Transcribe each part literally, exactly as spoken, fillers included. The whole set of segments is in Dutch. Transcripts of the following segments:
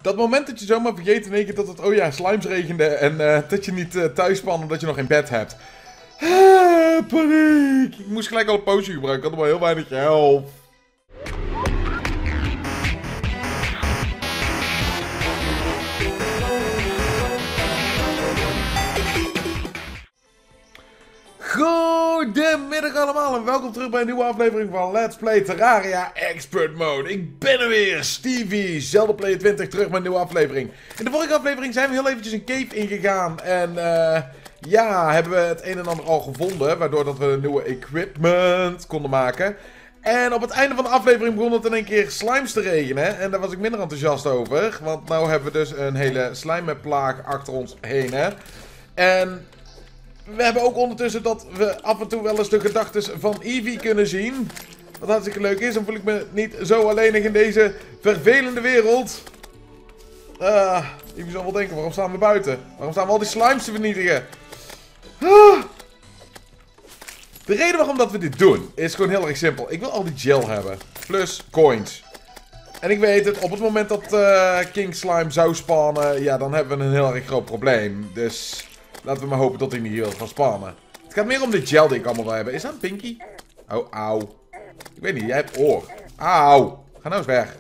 Dat moment dat je zomaar vergeet in één keer dat het, oh ja, slimes regende en uh, dat je niet uh, thuis spant omdat je nog geen bed hebt. Ah, paniek! Ik moest gelijk al een potion gebruiken, ik had maar heel weinig help. Goedemiddag allemaal en welkom terug bij een nieuwe aflevering van Let's Play Terraria Expert Mode. Ik ben er weer, Stevie, ZeldaPlayer twintig, terug met een nieuwe aflevering. In de vorige aflevering zijn we heel eventjes een cave ingegaan en uh, ja, hebben we het een en ander al gevonden, waardoor dat we een nieuwe equipment konden maken. En op het einde van de aflevering begon het in één keer slimes te regenen en daar was ik minder enthousiast over, want nu hebben we dus een hele slijmplaag achter ons heen, hè. En we hebben ook ondertussen dat we af en toe wel eens de gedachten van Eevee kunnen zien. Wat hartstikke leuk is. Dan voel ik me niet zo alleenig in deze vervelende wereld. Uh, Eevee zal wel denken, waarom staan we buiten? Waarom staan we al die slimes te vernietigen? Ah. De reden waarom dat we dit doen is gewoon heel erg simpel. Ik wil al die gel hebben. Plus coins. En ik weet het, op het moment dat uh, King Slime zou spawnen, ja, dan hebben we een heel erg groot probleem. Dus laten we maar hopen dat hij niet wil gaan spannen. Het gaat meer om de gel die ik allemaal wil hebben. Is dat een pinky? Oh, auw. Ik weet niet, jij hebt oor. Auw. Ga nou eens weg.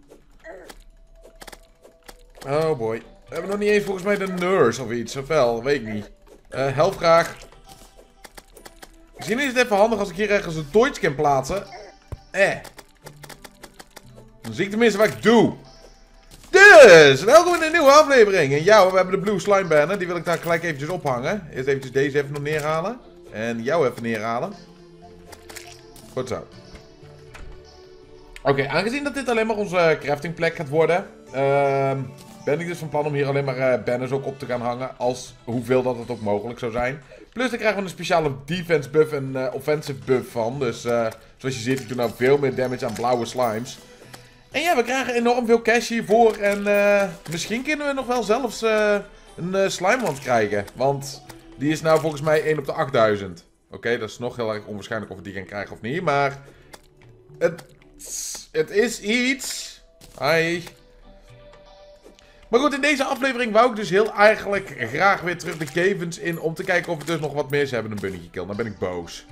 Oh boy. We hebben nog niet eens volgens mij de nurse of iets. Of wel, weet ik niet. Uh, help graag. Misschien is het even handig als ik hier ergens een torch kan plaatsen. Eh. Dan zie ik tenminste wat ik doe. Dus, welkom in een nieuwe aflevering. En ja, we hebben de Blue Slime Banner. Die wil ik daar gelijk eventjes ophangen. Eerst eventjes deze even nog neerhalen. En jou even neerhalen. Goed zo. Oké, okay, aangezien dat dit alleen maar onze craftingplek gaat worden, uh, ben ik dus van plan om hier alleen maar uh, banners ook op te gaan hangen. Als hoeveel dat het ook mogelijk zou zijn. Plus, daar krijgen we een speciale defense buff en uh, offensive buff van. Dus, uh, zoals je ziet, ik doe nou veel meer damage aan blauwe slimes. En ja, we krijgen enorm veel cash hiervoor. En uh, misschien kunnen we nog wel zelfs uh, een uh, slimewand krijgen. Want die is nou volgens mij één op de achtduizend. Oké, okay, dat is nog heel erg onwaarschijnlijk of we die gaan krijgen of niet. Maar het, het is iets. Hi. Maar goed, in deze aflevering wou ik dus heel eigenlijk graag weer terug de caverns in. Om te kijken of we dus nog wat meer. Ze hebben een bunny gekillt. Dan ben ik boos.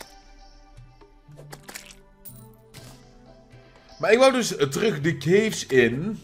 Maar ik wou dus terug de caves in.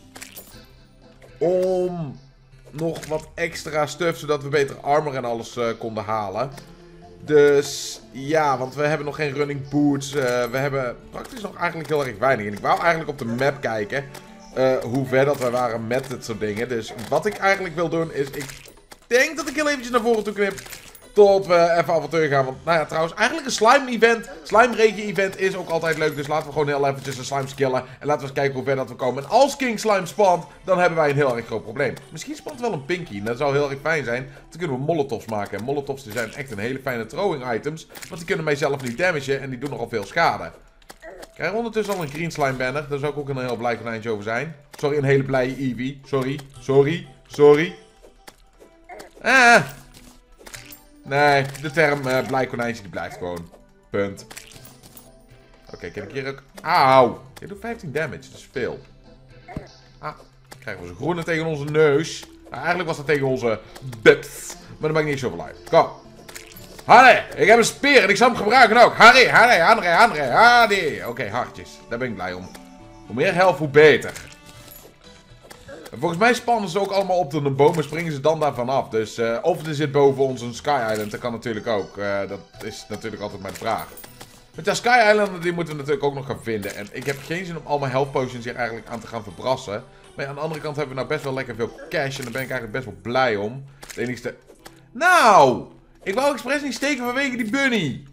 Om nog wat extra stuff, zodat we beter armor en alles uh, konden halen. Dus ja, want we hebben nog geen running boots. Uh, we hebben praktisch nog eigenlijk heel erg weinig. En ik wou eigenlijk op de map kijken uh, hoe ver dat we waren met dit soort dingen. Dus wat ik eigenlijk wil doen is, ik denk dat ik heel eventjes naar voren toe knip. Tot we even avontuur gaan. Want, nou ja, trouwens, eigenlijk een slime-event. Slime-regen-event is ook altijd leuk. Dus laten we gewoon heel eventjes de slimes killen. En laten we eens kijken hoe ver dat we komen. En als King Slime spant, dan hebben wij een heel erg groot probleem. Misschien spant wel een pinky. En dat zou heel erg fijn zijn. Dan kunnen we molotovs maken. En molotovs die zijn echt een hele fijne throwing items. Want die kunnen mijzelf niet damagen. En die doen nogal veel schade. Ik krijg ondertussen al een green slime banner. Daar zou ik ook een heel blij konijntje over zijn. Sorry, een hele blije Eevee. Sorry, sorry, sorry. Ah. Nee, de term uh, blij konijntje die blijft gewoon. Punt. Oké, okay, kan ik hier ook... Auw! Je doet vijftien damage, dat is veel. Ah, dan krijgen we zo'n groene tegen onze neus. Nou, eigenlijk was dat tegen onze bits. Maar dat maakt niet zoveel uit. Kom. Harry, ik heb een speer en ik zal hem gebruiken ook. Harry, Harry, Harry, Harry, Harry. Oké, okay, hartjes. Daar ben ik blij om. Hoe meer helft, hoe beter. En volgens mij spannen ze ook allemaal op de boom en springen ze dan daarvan af. Dus uh, of er zit boven ons een Sky Island, dat kan natuurlijk ook. Uh, dat is natuurlijk altijd mijn vraag. Met de Sky Island, die moeten we natuurlijk ook nog gaan vinden. En ik heb geen zin om al mijn health potions hier eigenlijk aan te gaan verbrassen. Maar aan de andere kant hebben we nou best wel lekker veel cash. En daar ben ik eigenlijk best wel blij om. Het enigste... Nou! Ik wou expres niet steken vanwege die bunny.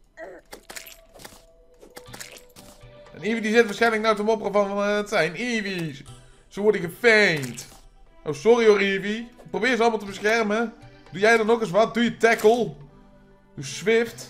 En Eevee die zit waarschijnlijk nou te mopperen van, van uh, het zijn Eevees. Ze worden gefeind. Oh, sorry hoor, Eevee. Probeer ze allemaal te beschermen. Doe jij dan ook eens wat? Doe je tackle. Doe swift.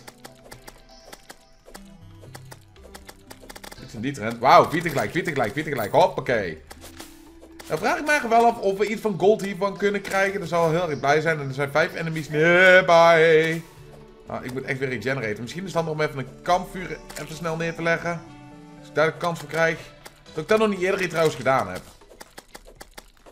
Iets in die trend. Wauw, vier tegelijk, vier tegelijk, vier tegelijk. Hoppakee. Dan vraag ik me wel af of we iets van gold hiervan kunnen krijgen. Dat zou wel heel erg blij zijn. En er zijn vijf enemies nearby. Nou, ik moet echt weer regeneraten. Misschien is het handig om even een kampvuur even snel neer te leggen. Als ik daar de kans voor krijg. Dat ik dat nog niet eerder trouwens gedaan heb.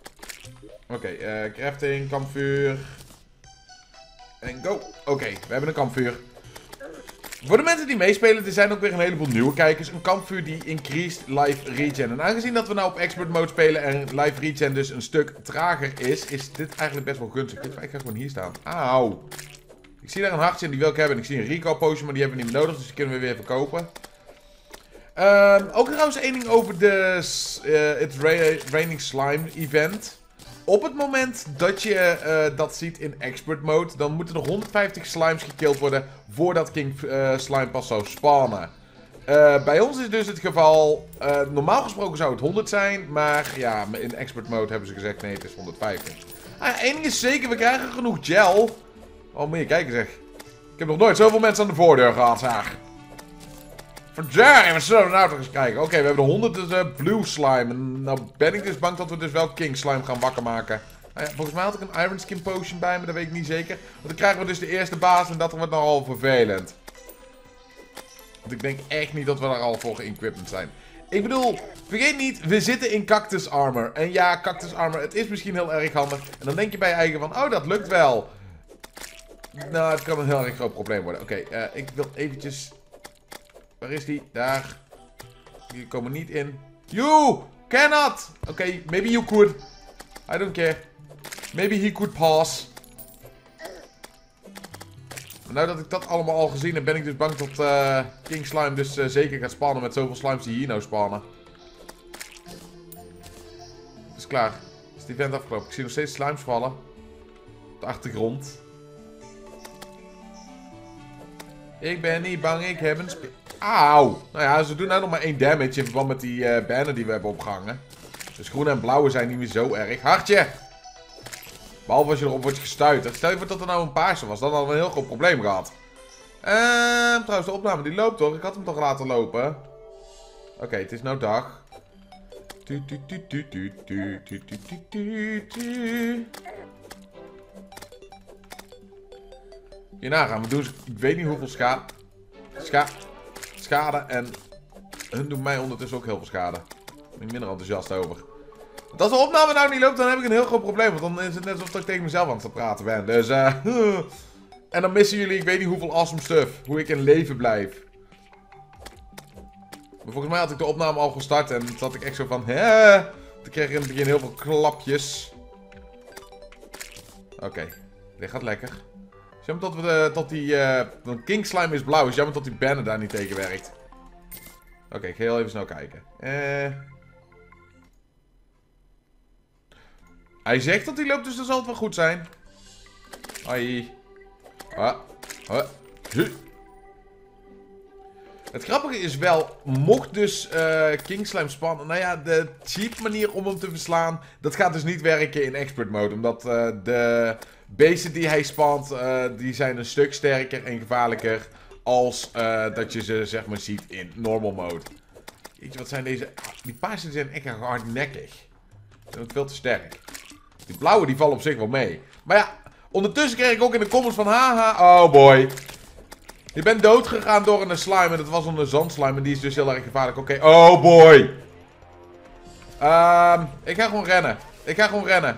Oké, okay, uh, crafting, kampvuur. En go. Oké, okay, we hebben een kampvuur. Voor de mensen die meespelen, er zijn ook weer een heleboel nieuwe kijkers. Een kampvuur die increased live regen. En aangezien dat we nou op expert mode spelen en live regen dus een stuk trager is, is dit eigenlijk best wel gunstig. Ik ga gewoon hier staan. Auw. Ik zie daar een hartje en die wil ik hebben. En ik zie een recall potion, maar die hebben we niet meer nodig. Dus die kunnen we weer verkopen. Um, ook trouwens één ding over de uh, het Ra Raining Slime event. Op het moment dat je uh, dat ziet in expert mode, dan moeten er honderdvijftig slimes gekilld worden voordat King uh, Slime pas zou spawnen. Uh, bij ons is dus het geval, uh, normaal gesproken zou het honderd zijn, maar ja, in expert mode hebben ze gezegd nee, het is honderdvijftig. Ah, één ding is zeker, we krijgen genoeg gel. Oh, moet je kijken zeg. Ik heb nog nooit zoveel mensen aan de voordeur gehad, zeg. Verdorie, we zullen nou toch eens kijken. Oké, okay, we hebben de honderd dus, uh, blue slime. En nou ben ik dus bang dat we dus wel king slime gaan wakker maken. Nou ja, volgens mij had ik een iron skin potion bij me, dat weet ik niet zeker. Want dan krijgen we dus de eerste baas en dat wordt nogal vervelend. Want ik denk echt niet dat we daar al voor geëquipped zijn. Ik bedoel, vergeet niet, we zitten in cactus armor. En ja, cactus armor, het is misschien heel erg handig. En dan denk je bij je eigen van, oh dat lukt wel. Nou, het kan een heel erg groot probleem worden. Oké, okay, uh, ik wil eventjes... Waar is die? Daar. Die komen niet in. You cannot! Oké, okay, maybe you could. I don't care. Maybe he could pass. Maar nou dat ik dat allemaal al gezien heb, ben ik dus bang dat uh, King Slime dus uh, zeker gaat spannen met zoveel slimes die hier nou spannen. Het is klaar. Is die vent afgelopen? Ik zie nog steeds slimes vallen. Op de achtergrond. Ik ben niet bang, ik heb een sp... Auw! Nou ja, ze doen nou nog maar één damage in verband met die uh, banner die we hebben opgehangen. Dus groene en blauwe zijn niet meer zo erg. Hartje! Behalve als je erop wordt gestuiterd. Stel je voor dat er nou een paarse was, dan hadden we een heel groot probleem gehad. Ehm, trouwens, de opname die loopt toch? Ik had hem toch laten lopen? Oké, okay, het is nou dag. Hierna gaan we doen. Ik weet niet hoeveel schade. Scha schade. En hun doen mij ondertussen ook heel veel schade. Daar ben ik minder enthousiast over. Want als de opname nou niet loopt, dan heb ik een heel groot probleem. Want dan is het net alsof ik tegen mezelf aan het praten ben. Dus eh. Uh, en dan missen jullie, ik weet niet hoeveel awesome stuff. Hoe ik in leven blijf. Maar volgens mij had ik de opname al gestart. En toen zat ik echt zo van. Hè? Toen kreeg ik in het begin heel veel klapjes. Oké. Okay. Dit gaat lekker. Jammer dat, we de, dat die... Uh, King Slime is blauw. Is jammer dat die banner daar niet tegen werkt. Oké, okay, ik ga heel even snel kijken. Eh... Hij zegt dat hij loopt, dus dan zal het wel goed zijn. Hoi. Ah. Ah. Het grappige is wel, mocht dus uh, King Slime spannen, nou ja, de cheap manier om hem te verslaan, dat gaat dus niet werken in expert mode. Omdat uh, de beesten die hij spant, uh, die zijn een stuk sterker en gevaarlijker als uh, dat je ze zeg maar ziet in normal mode. Weet je, wat zijn deze... Die paarse zijn echt hardnekkig. Ze zijn ook veel te sterk. Die blauwe die vallen op zich wel mee. Maar ja, ondertussen kreeg ik ook in de comments van haha, oh boy. Je bent doodgegaan door een slime en dat was een zandslime en die is dus heel erg gevaarlijk. Oké, okay. Oh boy. Um, ik ga gewoon rennen. Ik ga gewoon rennen.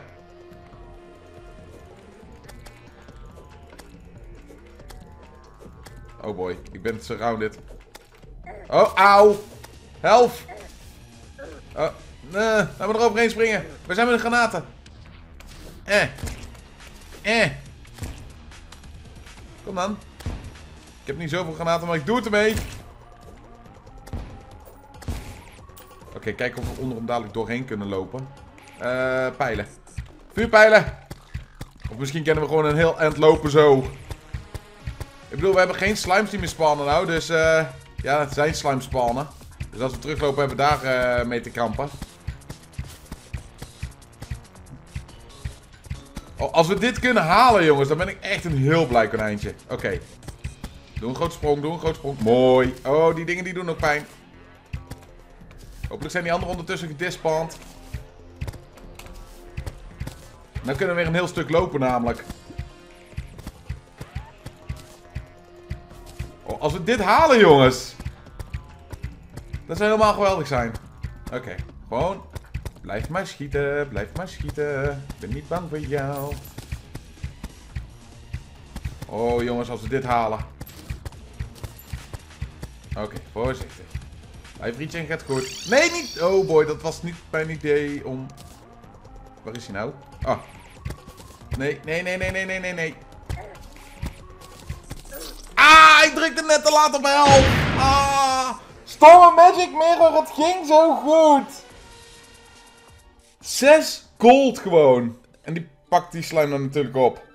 Oh boy, ik ben surrounded. Oh, auw. Help. Oh, nee, laten we er overheen springen. We zijn met de granaten. Eh. Eh. Kom dan. Ik heb niet zoveel granaten, maar ik doe het ermee. Oké, okay, kijken of we onder hem dadelijk doorheen kunnen lopen. Uh, pijlen. Vuurpijlen. Of misschien kunnen we gewoon een heel eind lopen zo. Ik bedoel, we hebben geen slimes die meer spawnen nou. Dus uh, ja, het zijn slimes spawnen. Dus als we teruglopen hebben we daar uh, mee te kampen. Oh, als we dit kunnen halen, jongens, dan ben ik echt een heel blij konijntje. Oké. Okay. Doe een grote sprong, doe een grote sprong. Mooi. Oh, die dingen die doen ook pijn. Hopelijk zijn die anderen ondertussen gedispawned. Dan kunnen we weer een heel stuk lopen namelijk. Oh, als we dit halen, jongens. Dat zou helemaal geweldig zijn. Oké, okay. Gewoon Blijf maar schieten, blijf maar schieten. Ik ben niet bang voor jou. Oh jongens, als we dit halen. Oké, okay, voorzichtig. Mijn vriendje gaat goed. Nee, niet. Oh boy, dat was niet mijn idee om... Waar is hij nou? Ah. Nee, nee, nee, nee, nee, nee, nee, nee. Ah, ik drukte net te laat op help. Ah. Stomme Magic Mirror, het ging zo goed. Zes gold gewoon. En die pakt die slime dan natuurlijk op.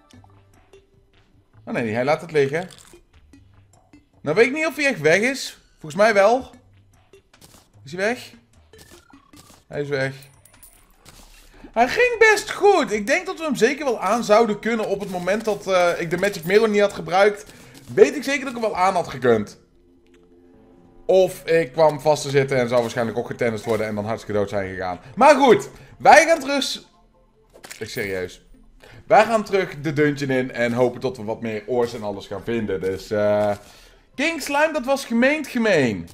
Oh nee, hij laat het liggen. Nou weet ik niet of hij echt weg is. Volgens mij wel. Is hij weg? Hij is weg. Hij ging best goed. Ik denk dat we hem zeker wel aan zouden kunnen op het moment dat uh, ik de Magic Mirror niet had gebruikt. Weet ik zeker dat ik hem wel aan had gekund. Of ik kwam vast te zitten en zou waarschijnlijk ook getennist worden en dan hartstikke dood zijn gegaan. Maar goed, wij gaan terug... Ik serieus. Wij gaan terug de dungeon in en hopen dat we wat meer oors en alles gaan vinden. Dus uh, King Slime, dat was gemeend gemeen.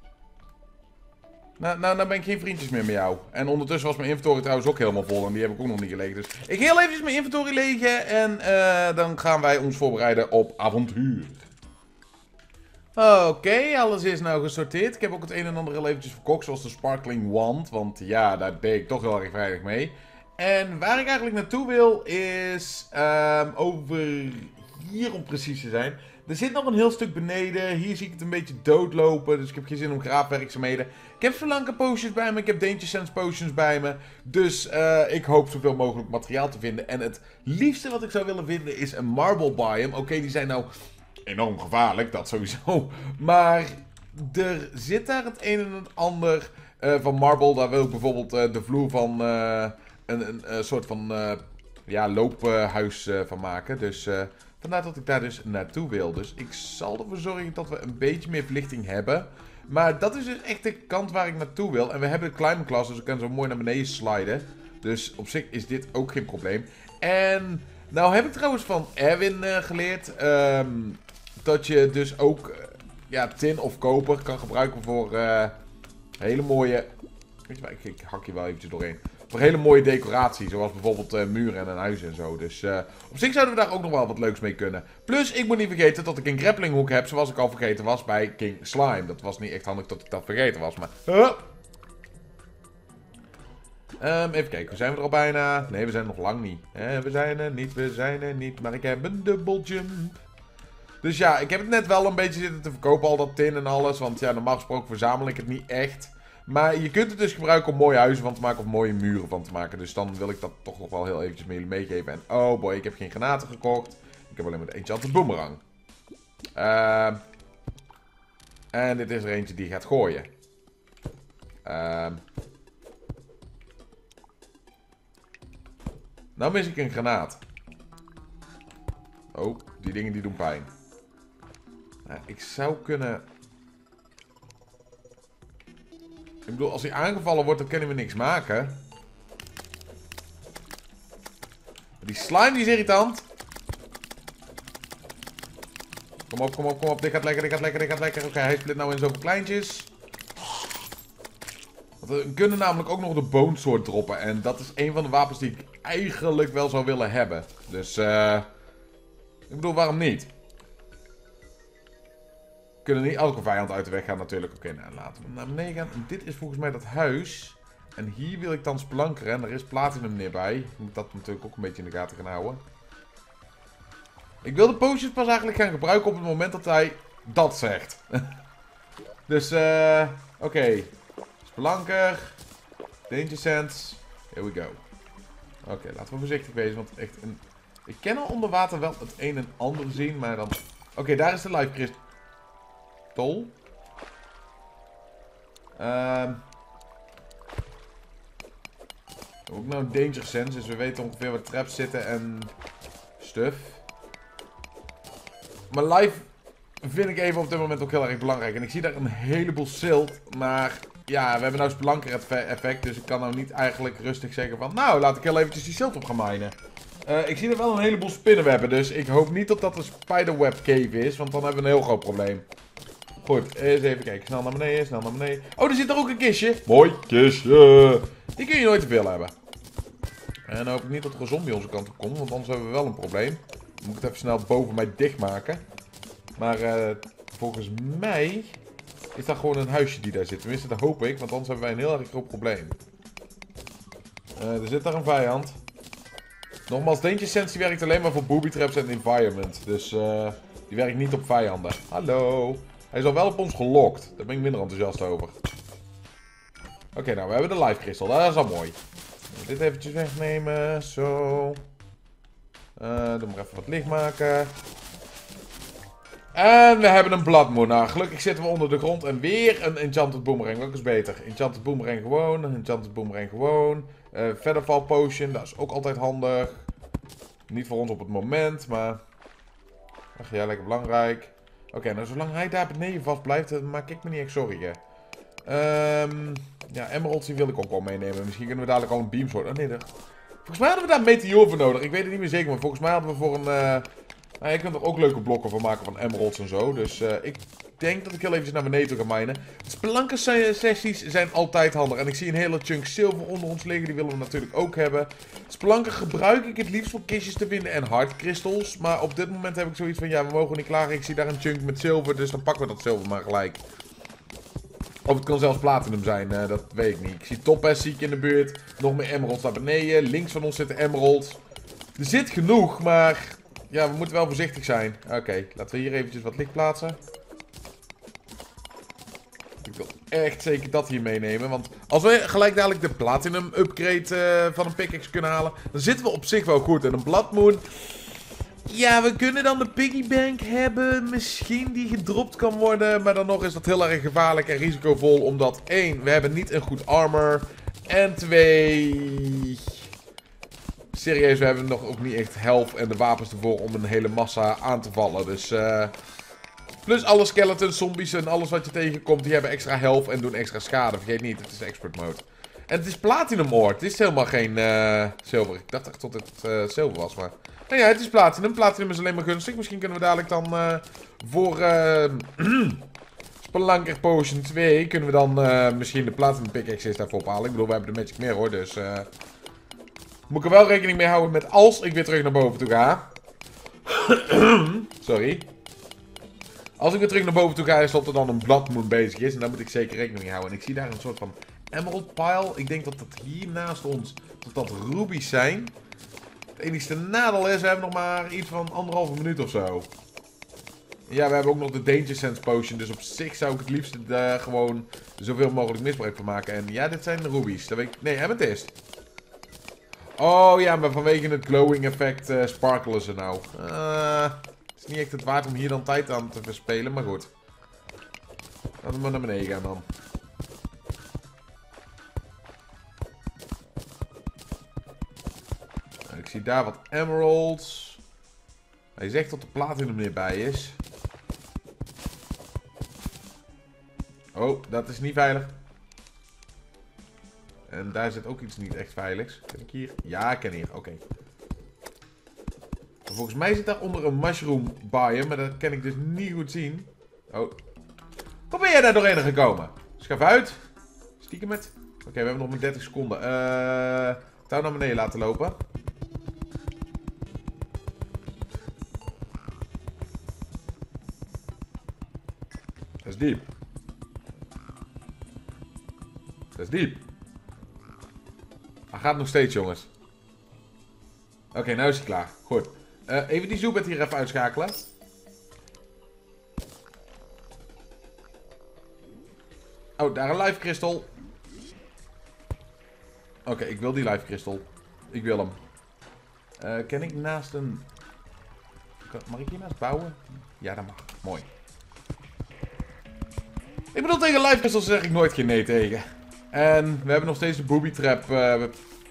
Nou, nou, nou ben ik geen vriendjes meer met jou. En ondertussen was mijn inventory trouwens ook helemaal vol en die heb ik ook nog niet gelegen. Dus ik ga heel eventjes mijn inventory legen en uh, dan gaan wij ons voorbereiden op avontuur. Oké, okay, alles is nou gesorteerd. Ik heb ook het een en ander heel eventjes verkocht, zoals de Sparkling Wand. Want ja, daar ben ik toch heel erg veilig mee. En waar ik eigenlijk naartoe wil is um, over hier om precies te zijn. Er zit nog een heel stuk beneden. Hier zie ik het een beetje doodlopen. Dus ik heb geen zin om graafwerkzaamheden. Ik heb Solanka potions bij me. Ik heb Danger Sense potions bij me. Dus uh, ik hoop zoveel mogelijk materiaal te vinden. En het liefste wat ik zou willen vinden is een marble biome. Oké, okay, die zijn nou enorm gevaarlijk. Dat sowieso. Maar er zit daar het een en het ander uh, van marble. Daar wil ik bijvoorbeeld uh, de vloer van uh, een, een, een soort van uh, ja, loophuis uh, van maken. Dus... Uh, Vandaar dat ik daar dus naartoe wil. Dus ik zal ervoor zorgen dat we een beetje meer verlichting hebben. Maar dat is dus echt de kant waar ik naartoe wil. En we hebben de climbing class, dus ik kan zo mooi naar beneden sliden. Dus op zich is dit ook geen probleem. En nou heb ik trouwens van Erwin uh, geleerd. Um, dat je dus ook uh, ja, tin of koper kan gebruiken voor uh, hele mooie... Weet je waar, ik, ik hak hier wel eventjes doorheen. Voor hele mooie decoratie, zoals bijvoorbeeld uh, muren en een huis en zo. Dus uh, op zich zouden we daar ook nog wel wat leuks mee kunnen. Plus, ik moet niet vergeten dat ik een grappling hook heb, zoals ik al vergeten was bij King Slime. Dat was niet echt handig dat ik dat vergeten was, maar... Uh. Um, even kijken, zijn we er al bijna? Nee, we zijn nog lang niet. Eh, we zijn er niet, we zijn er niet, maar ik heb een double jump. Dus ja, ik heb het net wel een beetje zitten te verkopen, al dat tin en alles. Want ja, normaal gesproken verzamel ik het niet echt. Maar je kunt het dus gebruiken om mooie huizen van te maken of mooie muren van te maken. Dus dan wil ik dat toch nog wel heel eventjes met jullie meegeven. En oh boy, ik heb geen granaten gekocht. Ik heb alleen maar eentje aan de boomerang. Uh, en dit is er eentje die gaat gooien. Uh, nou mis ik een granaat. Oh, die dingen die doen pijn. Nou, ik zou kunnen... Ik bedoel, als hij aangevallen wordt, dan kunnen we niks maken. Die slime die is irritant. Kom op, kom op, kom op. Dit gaat lekker, dit gaat lekker, dit gaat lekker. Oké, okay, hij split nou in zoveel kleintjes. Want we kunnen namelijk ook nog de bone sword droppen. En dat is een van de wapens die ik eigenlijk wel zou willen hebben. Dus, eh... Uh, ik bedoel, waarom niet? We kunnen niet elke vijand uit de weg gaan natuurlijk. Oké, okay, nou laten we naar beneden gaan. En dit is volgens mij dat huis. En hier wil ik dan splankeren. En er is platinum neerbij. Ik moet dat natuurlijk ook een beetje in de gaten gaan houden. Ik wil de potions pas eigenlijk gaan gebruiken op het moment dat hij dat zegt. Dus, eh... Uh, Oké. Okay. Splanker. Danger sense. Here we go. Oké, okay, laten we voorzichtig wezen. Want echt een... Ik kan al onder water wel het een en ander zien. Maar dan... Oké, okay, daar is de life crystal. Tol. Um, ook nou een danger sense, dus we weten ongeveer waar traps zitten en stuff. Maar life vind ik even op dit moment ook heel erg belangrijk. En ik zie daar een heleboel silt, maar ja, we hebben nou splanker effect, dus ik kan nou niet eigenlijk rustig zeggen van, nou, laat ik heel eventjes die silt op gaan minen. Uh, ik zie er wel een heleboel spinnenwebben, dus ik hoop niet dat dat een spiderweb cave is, want dan hebben we een heel groot probleem. Goed, eens even kijken. Snel naar beneden, snel naar beneden. Oh, er zit er ook een kistje. Mooi kistje. Die kun je nooit te veel hebben. En dan hoop ik niet dat er een zombie onze kant op komt, want anders hebben we wel een probleem. Dan moet ik het even snel boven mij dichtmaken. Maar uh, volgens mij is dat gewoon een huisje die daar zit. Tenminste, dat hoop ik, want anders hebben wij een heel erg groot probleem. Uh, er zit daar een vijand. Nogmaals, Danger Sense die werkt alleen maar voor booby traps en environment. Dus uh, die werkt niet op vijanden. Hallo. Hij is al wel op ons gelokt. Daar ben ik minder enthousiast over. Oké, okay, nou, we hebben de life crystal. Dat is al mooi. Dit eventjes wegnemen. Zo. Uh, doe maar even wat licht maken. En we hebben een blood moon. Nou, gelukkig zitten we onder de grond. En weer een enchanted boomerang. Welke is beter? Enchanted boomerang gewoon. Enchanted boomerang gewoon. Uh, Featherfall potion. Dat is ook altijd handig. Niet voor ons op het moment, maar... Ach ja, lekker belangrijk. Oké, okay, nou zolang hij daar beneden vast blijft, maak ik me niet echt zorgen. Um, ja, emeralds die wil ik ook wel meenemen. Misschien kunnen we dadelijk al een beamsword. Oh nee, dat... Volgens mij hadden we daar een meteor voor nodig. Ik weet het niet meer zeker, maar volgens mij hadden we voor een... Uh... Nou, je kunt er ook leuke blokken van maken van emeralds en zo. Dus uh, ik denk dat ik heel even naar beneden toe ga minen. Spelunker sessies zijn altijd handig. En ik zie een hele chunk zilver onder ons liggen. Die willen we natuurlijk ook hebben. Spelunker gebruik ik het liefst voor kistjes te vinden en hardcrystals. Maar op dit moment heb ik zoiets van, ja, we mogen niet klagen. Ik zie daar een chunk met zilver, dus dan pakken we dat zilver maar gelijk. Of het kan zelfs platinum zijn, uh, dat weet ik niet. Ik zie topaz zie ik in de buurt. Nog meer emeralds naar beneden. Links van ons zitten emeralds. Er zit genoeg, maar... Ja, we moeten wel voorzichtig zijn. Oké, okay, laten we hier eventjes wat licht plaatsen. Ik wil echt zeker dat hier meenemen. Want als we gelijk dadelijk de platinum upgrade uh, van een pickaxe kunnen halen, dan zitten we op zich wel goed. En een blood moon... Ja, we kunnen dan de piggybank hebben. Misschien die gedropt kan worden. Maar dan nog is dat heel erg gevaarlijk en risicovol. Omdat één, we hebben niet een goed armor. En twee... Serieus, we hebben nog ook niet echt health en de wapens ervoor om een hele massa aan te vallen. Dus, uh, plus alle skeletons, zombies en alles wat je tegenkomt, die hebben extra health en doen extra schade. Vergeet niet, het is expert mode. En het is platinum ore, het is helemaal geen uh, zilver. Ik dacht echt dat het uh, zilver was, maar... Nou ja, het is platinum. Platinum is alleen maar gunstig. Misschien kunnen we dadelijk dan uh, voor uh, Spelunker Potion twee, kunnen we dan uh, misschien de platinum pickaxe daarvoor ophalen. Ik bedoel, we hebben de magic meer hoor, dus... Uh, Moet ik er wel rekening mee houden met als ik weer terug naar boven toe ga. Sorry. Als ik weer terug naar boven toe ga is dat er dan een blood moon bezig is. En daar moet ik zeker rekening mee houden. En ik zie daar een soort van emerald pile. Ik denk dat dat hier naast ons, dat dat rubies zijn. Het enige nadeel is, we hebben nog maar iets van anderhalve minuut of zo. Ja, we hebben ook nog de Danger Sense Potion. Dus op zich zou ik het liefst uh, gewoon zoveel mogelijk misbruik van maken. En ja, dit zijn de rubies. Dat weet ik... Nee, amethyst. Oh ja, maar vanwege het glowing effect uh, sparkelen ze nou. Uh, het is niet echt het waard om hier dan tijd aan te verspelen, maar goed. Laten we maar naar beneden gaan dan. Ik zie daar wat emeralds. Hij zegt dat de platinum er bij is. Oh, dat is niet veilig. En daar zit ook iets niet echt veiligs. Ken ik hier? Ja, ik ken hier. Oké. Okay. Volgens mij zit daar onder een mushroom biome, maar dat kan ik dus niet goed zien. Oh. Hoe ben jij daar doorheen gekomen? Schaf uit. Stiekem met. Oké, okay, we hebben nog maar dertig seconden. Uh, touw naar beneden laten lopen. Dat is diep. Dat is diep. Hij gaat nog steeds, jongens. Oké, okay, nou is hij klaar. Goed. Uh, even die zoebed hier even uitschakelen. Oh, daar een life crystal. Oké, okay, ik wil die life crystal. Ik wil hem. Uh, kan ik naast een... Mag ik hier naast bouwen? Ja, dat mag. Mooi. Ik bedoel, tegen life crystals zeg ik nooit geen nee tegen. En we hebben nog steeds de booby trap. Uh,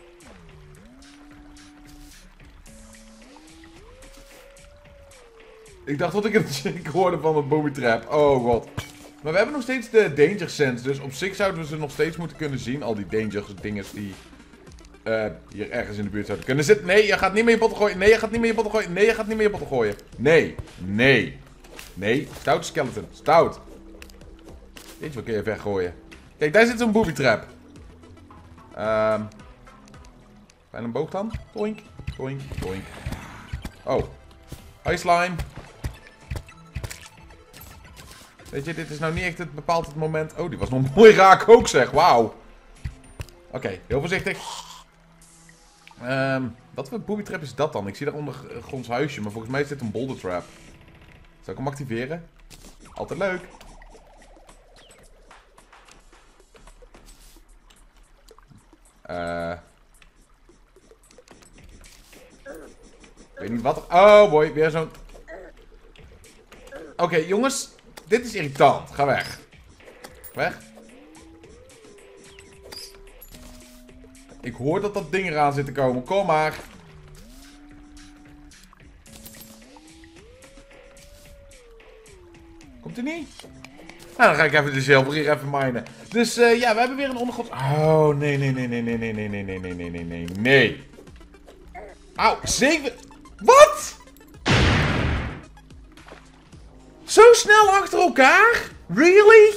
ik dacht dat ik het hoorde van het booby trap. Oh god. Maar we hebben nog steeds de danger sense. Dus op zich zouden we ze nog steeds moeten kunnen zien. Al die danger dinges die uh, hier ergens in de buurt zouden kunnen zitten. Nee, je gaat niet meer je potten gooien. Nee, je gaat niet meer je potten gooien. Nee, je gaat niet meer je potten gooien. Nee. Nee. Nee. Stout skeleton. Stout. Weet je wat kun je weggooien? Kijk, daar zit zo'n booby trap. Um, Fijn een boog dan. Toink, toink, toink. Oh. Hi slime. Weet je, dit is nou niet echt het bepaald het moment. Oh, die was nog mooi raak ook zeg. Wauw. Oké, okay, heel voorzichtig. Um, wat voor booby trap is dat dan? Ik zie daar ondergronds huisje, maar volgens mij is dit een boulder trap. Zal ik hem activeren? Altijd leuk. Eh... Uh. Ik weet niet wat er... Oh boy, weer zo'n... Oké, okay, jongens. Dit is irritant. Ga weg. Weg. Ik hoor dat dat ding eraan zit te komen. Kom maar. Komt hij niet? Nou, dan ga ik even de zilver hier even minen. Dus uh, ja, we hebben weer een ondergrond... Oh, nee, nee, nee, nee, nee, nee, nee, nee, nee, nee, nee, nee, nee, nee. Auw, zeven... Wat? Zo snel achter elkaar? Really?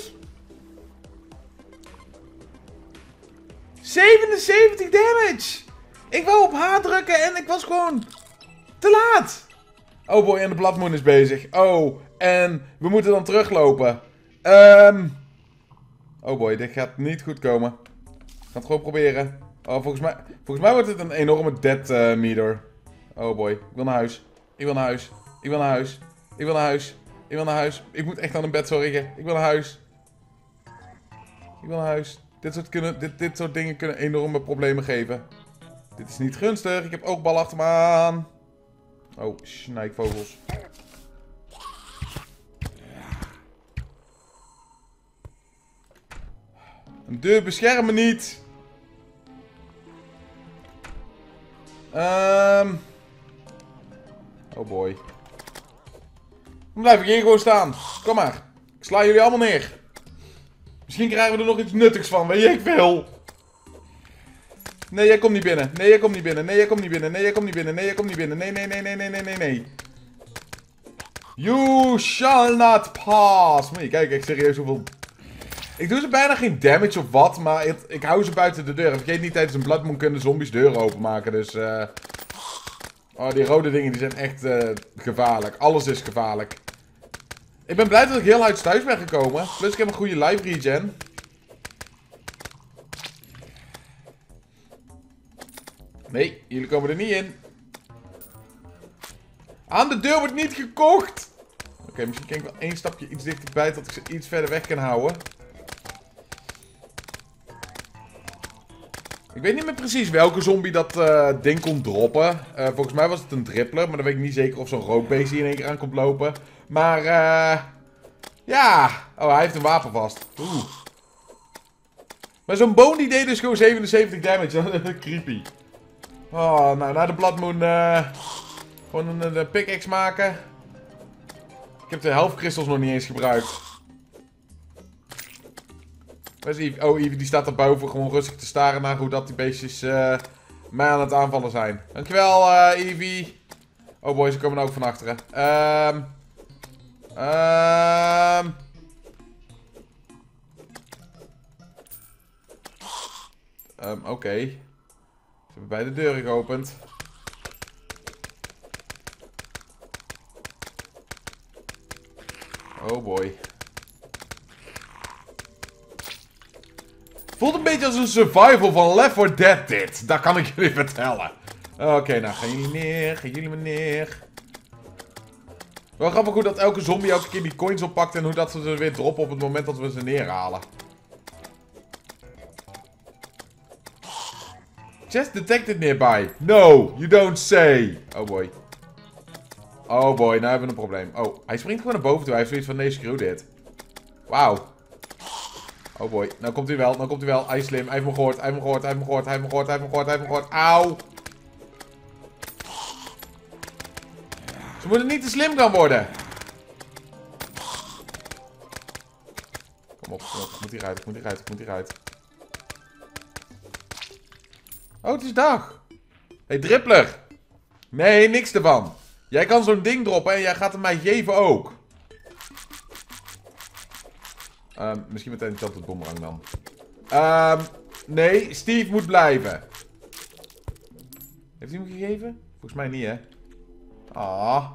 zevenenzeventig damage. Ik wou op H drukken en ik was gewoon te laat. Oh boy, en de Blood Moon is bezig. Oh, en we moeten dan teruglopen. Um... Oh boy, dit gaat niet goed komen. Ik ga het gewoon proberen. Oh, volgens mij, volgens mij wordt het een enorme dead uh, meter. Oh boy, ik wil naar huis. Ik wil naar huis. Ik wil naar huis. Ik wil naar huis. Ik wil naar huis. Ik moet echt aan een bed zorgen. Ik wil naar huis. Ik wil naar huis. Dit soort, kunnen, dit, dit soort dingen kunnen enorme problemen geven. Dit is niet gunstig. Ik heb oogbal achter me aan. Oh, snijkvogels. Een deur beschermen niet. Um... Oh boy. Dan blijf ik hier gewoon staan. Kom maar. Ik sla jullie allemaal neer. Misschien krijgen we er nog iets nuttigs van. Weet je, ik wil. Nee, jij komt niet binnen. Nee, jij komt niet binnen. Nee, jij komt niet binnen. Nee, jij komt niet binnen. Nee, jij komt niet binnen. Nee, nee, nee, nee, nee, nee, nee, nee. You shall not pass. Moet je kijken, ik serieus hoeveel... Ik doe ze bijna geen damage of wat, maar het, ik hou ze buiten de deur. En vergeet niet, tijdens een Blood Moon kunnen zombies deuren openmaken, dus... Uh... Oh, die rode dingen die zijn echt uh, gevaarlijk. Alles is gevaarlijk. Ik ben blij dat ik heel uit thuis ben gekomen. Plus ik heb een goede live regen. Nee, jullie komen er niet in. Aan de deur wordt niet gekocht. Oké, okay, misschien kan ik wel één stapje iets dichterbij, dat ik ze iets verder weg kan houden. Ik weet niet meer precies welke zombie dat uh, ding kon droppen. Uh, volgens mij was het een drippler, maar dan weet ik niet zeker of zo'n rookbeest hier in één keer aan komt lopen. Maar, eh... Uh, ja. Oh, hij heeft een wapen vast. Oeh. Maar zo'n boon die deed dus gewoon zevenenzeventig damage. Creepy. Oh, nou, na de Blood Moon, uh, gewoon een, een pickaxe maken. Ik heb de helft crystals nog niet eens gebruikt. Waar is Evie? Oh, Evie die staat daar boven gewoon rustig te staren naar hoe dat die beestjes uh, mij aan het aanvallen zijn. Dankjewel, uh, Evie. Oh boy, ze komen ook van achteren. Ehm... Ehm... Um, Oké. Okay. Ze hebben beide deuren geopend. Oh boy. Voelt een beetje als een survival van Left four Dead dit. Dat kan ik jullie vertellen. Oké, okay, nou gaan jullie neer. Gaan jullie maar neer. Wel grappig hoe dat elke zombie elke keer die coins oppakt. En hoe dat ze ze weer droppen op het moment dat we ze neerhalen. Chest detected nearby. No, you don't say. Oh boy. Oh boy, nou hebben we een probleem. Oh, hij springt gewoon naar boven toe. Hij heeft zoiets van, nee, screw dit. Wauw. Oh boy, nou komt hij wel, nou komt hij wel. Hij is slim, hij heeft me gehoord, hij heeft me gehoord, hij heeft me gehoord, hij heeft me gehoord, hij heeft me gehoord, hij heeft me gehoord. Auw. Ze moeten niet te slim gaan worden. Kom op, kom op, ik moet hieruit, ik moet hieruit, ik moet hieruit. Oh, het is dag. Hé, hey, drippler. Nee, niks ervan. Jij kan zo'n ding droppen en jij gaat hem mij geven ook. Um, misschien meteen niet altijd boemerang dan. Um, Nee, Steve moet blijven. Heeft hij hem gegeven? Volgens mij niet, hè? Ah.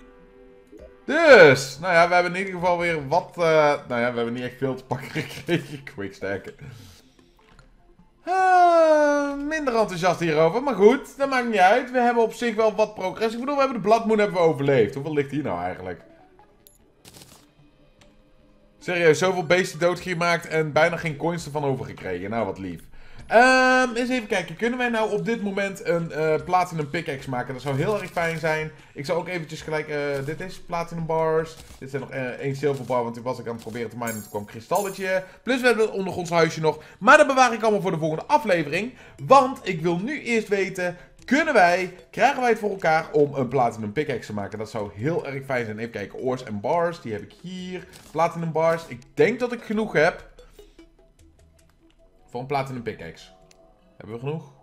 Dus, nou ja, we hebben in ieder geval weer wat... Uh, nou ja, we hebben niet echt veel te pakken gekregen. Quickstacken. Uh, minder enthousiast hierover, maar goed, dat maakt niet uit. We hebben op zich wel wat progressie. Ik bedoel, we hebben de Blood Moon hebben we overleefd. Hoeveel ligt hier nou eigenlijk? Serieus, zoveel beesten doodgemaakt en bijna geen coins ervan overgekregen. Nou, wat lief. Um, eens even kijken, kunnen wij nou op dit moment een uh, Platinum Pickaxe maken? Dat zou heel erg fijn zijn. Ik zal ook eventjes gelijk, uh, dit is Platinum Bars. Dit zijn nog uh, één Silver Bar, want toen was ik aan het proberen te minen en toen kwam Kristalletje. Plus we hebben het ondergronds huisje nog. Maar dat bewaar ik allemaal voor de volgende aflevering. Want ik wil nu eerst weten, kunnen wij, krijgen wij het voor elkaar om een Platinum Pickaxe te maken? Dat zou heel erg fijn zijn. Even kijken, Ores en Bars, die heb ik hier. Platinum Bars, ik denk dat ik genoeg heb. Voor een Platinum Pickaxe. Hebben we genoeg?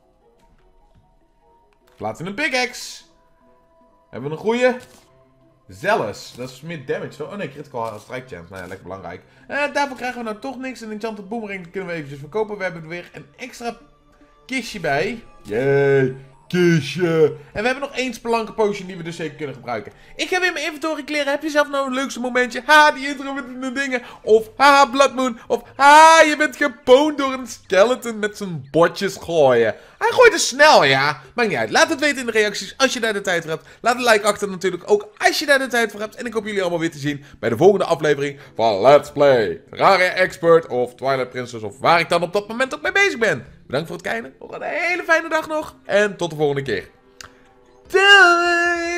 Platinum Pickaxe! Hebben we een goeie? Zealous. Dat is meer damage, toch? Oh nee, critical strike chance. Nou ja, lekker belangrijk. Uh, daarvoor krijgen we nou toch niks. Een enchanted boomerang kunnen we eventjes verkopen. We hebben er weer een extra kistje bij. Yay! Kistje! En we hebben nog één spelunker potion die we dus zeker kunnen gebruiken. Ik ga weer mijn inventory kleren. Heb je zelf nou een leukste momentje? Ha, die intro met de dingen. Of ha, Blood Moon. Of ha, je bent gepoond door een skeleton met zijn botjes gooien. Hij gooit er snel, ja. Maakt niet uit. Laat het weten in de reacties als je daar de tijd voor hebt. Laat een like achter natuurlijk ook als je daar de tijd voor hebt. En ik hoop jullie allemaal weer te zien bij de volgende aflevering van Let's Play Terraria Expert of Twilight Princess of waar ik dan op dat moment ook mee bezig ben. Bedankt voor het kijken. Nog een hele fijne dag nog. En tot de volgende keer. Doei!